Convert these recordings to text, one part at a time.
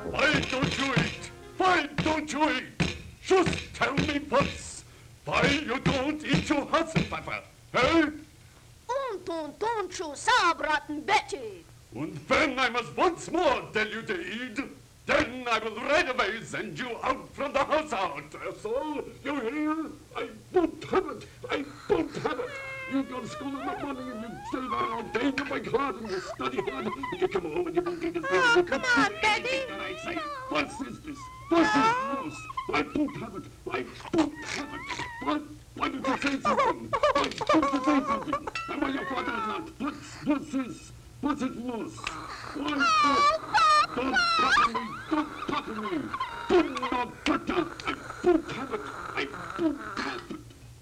Why don't you eat? Why don't you eat? Just tell me once. Why you don't eat your Hassenpfeffer, eh? Und don't you sabraten Betty. And when I must once more tell you to eat, then I will right away send you out from the house out. That's all. You hear? I won't have it. I won't have it. You go to school in the morning and you stay there all day in your big hard and you study hard and you come home and you won't get this thing. Oh, come on, Betty. I say, what is this? What is this? I won't have it. I won't have it. Why did you say something? Why did you say something? And why your father is not? What's this? What's it loose? What is this? Don't talk to me! Don't talk to me! Put no butter! I won't have it! I won't have it!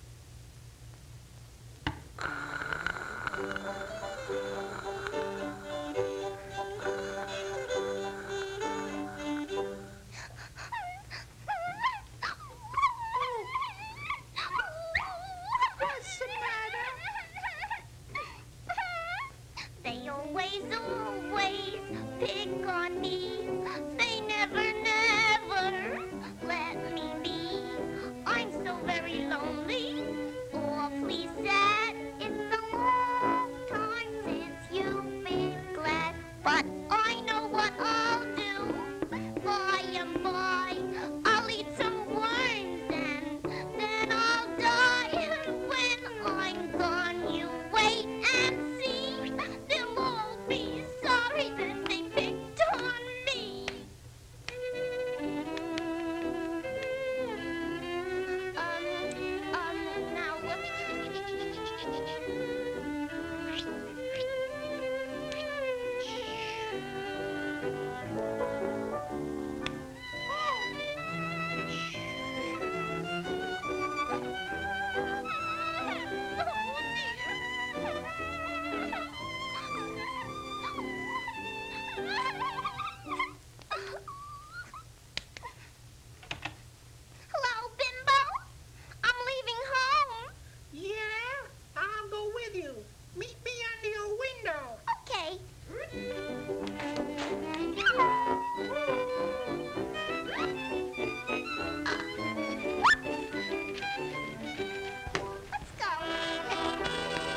What's the matter? They always pick on me. They never let me be. I'm so very lonely, awfully sad. It's a long time since you've been glad. But I know what I'll do. By and by, I'll eat some worms and then I'll die. When I'm gone, you wait and see. They'll all be sorry that they picked on me. Now, hello, Bimbo. I'm leaving home. Yeah, I'll go with you. Meet me under your window. Okay. Let's go.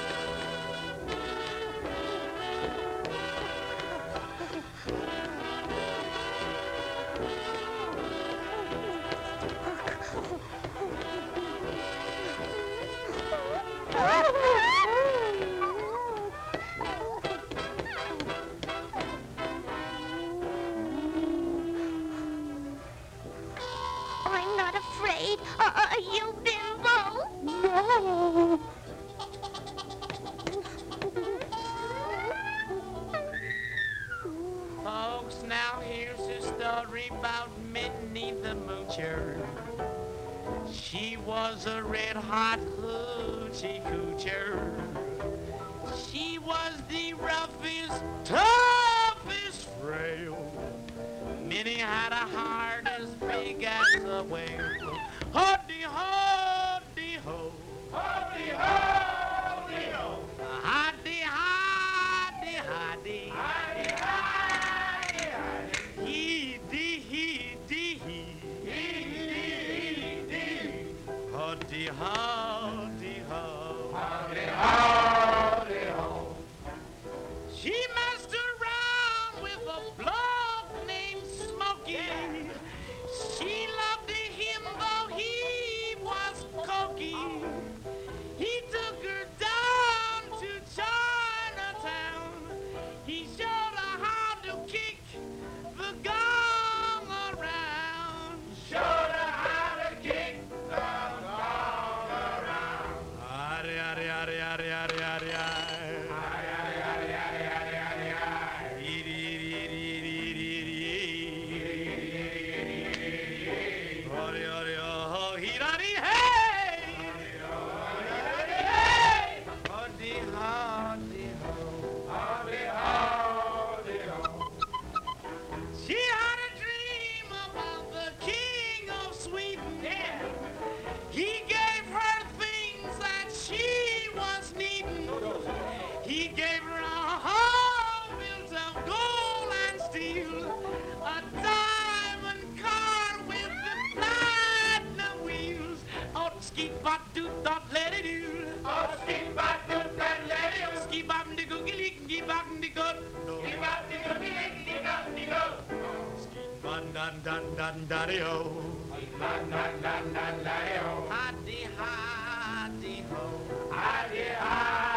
I'm not afraid. Are you, Bimbo? No. Folks, now here's a story about Minnie the Moocher. She was a red-hot hoochie coocher. She was the roughest, toughest frail. Minnie had a heart as big as a whale. Hoddy-ho, hoddy-ho. Hoddy-ho-dee-ho. Hoddy-hoddy-hoddy. Hoddy-hoddy-hoddy. Hee-dee-hee-dee-hee. Hee-dee-hee-dee. Hoddy-ho-dee-ho. Hoddy-ho-dee-ho. She messed around with a bloke named Smokey. She loved him though he was Skip bop do dot let it do. Oh, skip bop do dot let it do. Skip bop de go gilly, skip bop de go. Skip bop de go gilly, skip bop de go. Skip bop dun dun dun daddy o. Dun dun dun dun daddy o. Haddy haddy ho. Haddy haddy.